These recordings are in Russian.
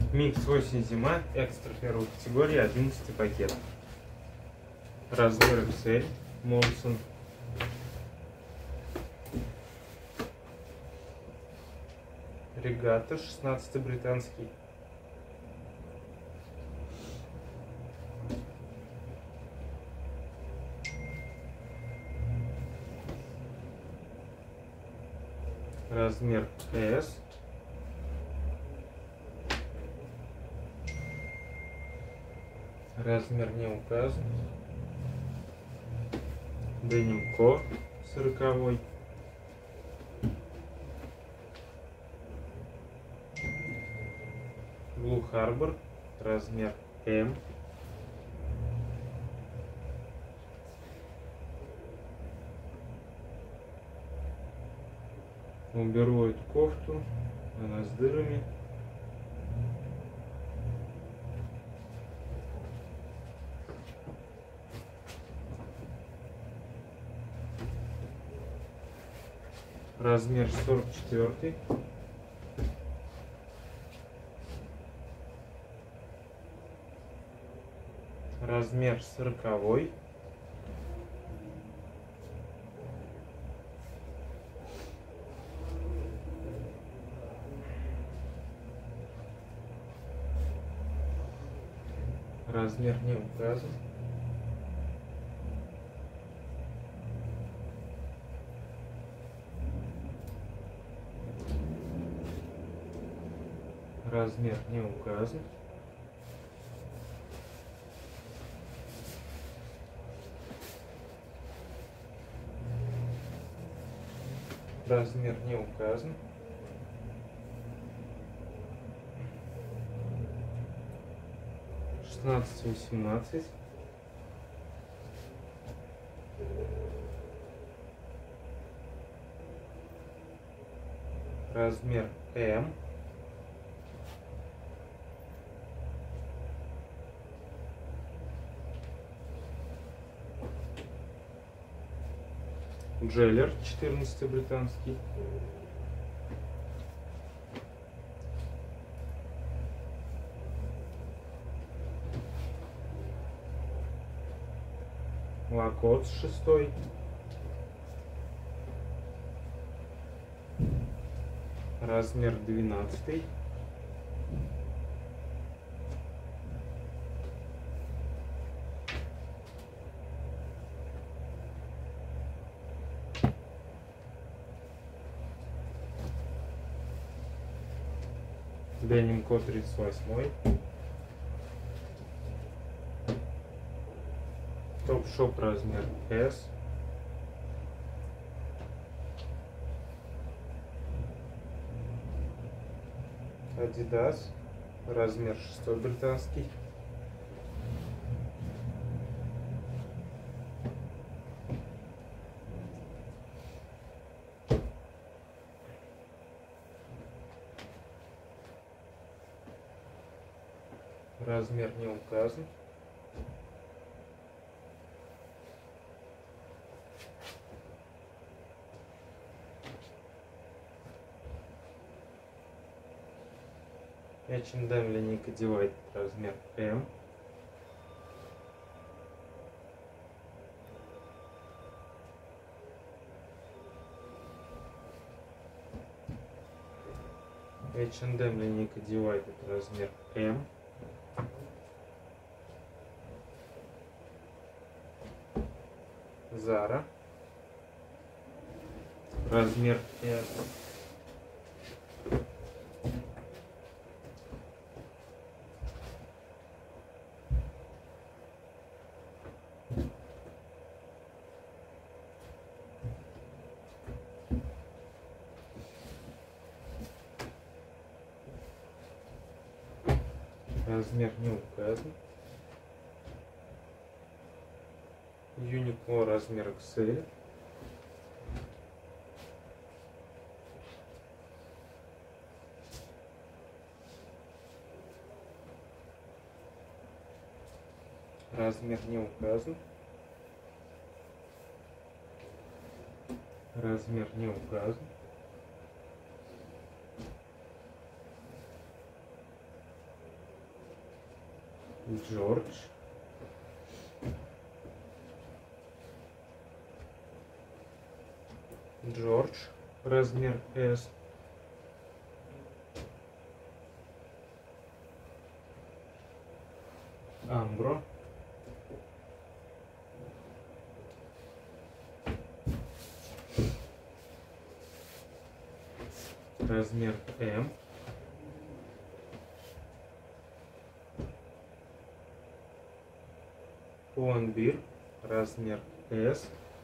Микс осень-зима, экстра первой категории, 11 пакет. Размер XL, Молсон. Регата, 16 британский. Размер S. Размер не указан. Denim Co. 40. Blue Harbor. Размер M. Уберу эту кофту. Она с дырами. Размер 44. Размер 40. Размер не указан. Размер не указан. Размер не указан. Шестнадцать, 18. Размер М. Джеллер, 14 британский. Лакот, 6. Размер 12. Denim Co. 38. Топ-шоп, размер S. Adidas, размер 6 британский. Размер не указан. H&M линейка Divide, размер M. H&M линейка Divide, размер M. Zara, размер S. Размер не указан. Uniqlo, размер XL. Размер не указан. Размер не указан. Джордж. Джордж, размер S. Амбро. Размер M. Pull&Bear, размер S.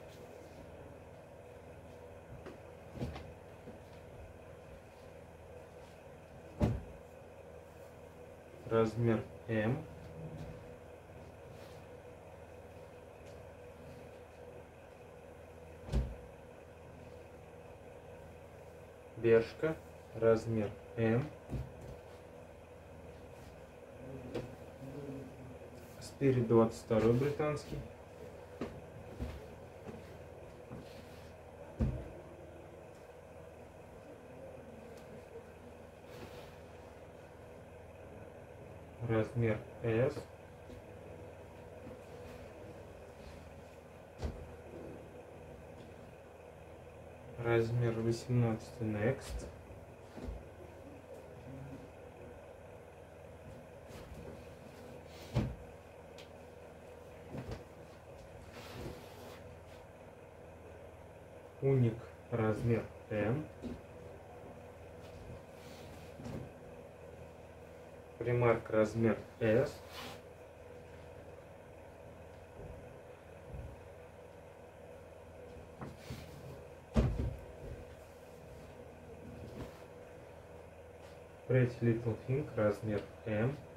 Размер M. Бершка, размер M. Спирит 22 британский. Размер S. Размер 18 Next. Уник, размер M. Примарк, размер S. Pretty Little Thing, размер M.